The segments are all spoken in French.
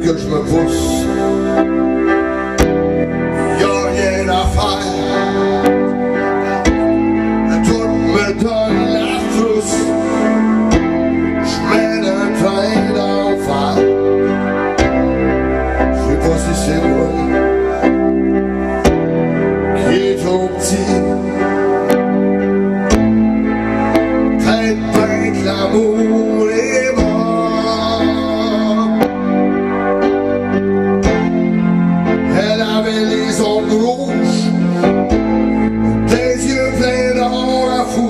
que je me pousse. Y'a rien à faire, tout me donne la frousse. J'mène un train d'enfer, je sais pas si c'est moi qui est trop petit. Peut-être bien que l'amour est mort. Elle avait les ongles rouges, des yeux pleins d'or à fou.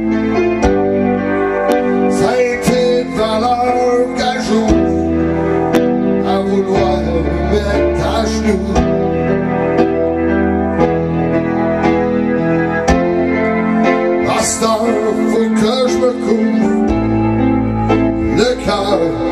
Ça a été de valeur qu'un jour à vouloir me mettre à genoux. À cette heure, faut que je me couvre le cœur.